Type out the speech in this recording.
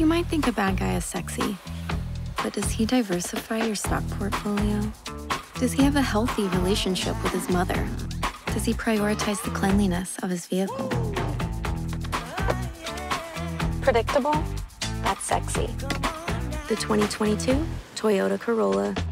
You might think a bad guy is sexy, but does he diversify your stock portfolio? Does he have a healthy relationship with his mother? Does he prioritize the cleanliness of his vehicle? Predictable? That's sexy. The 2022 Toyota Corolla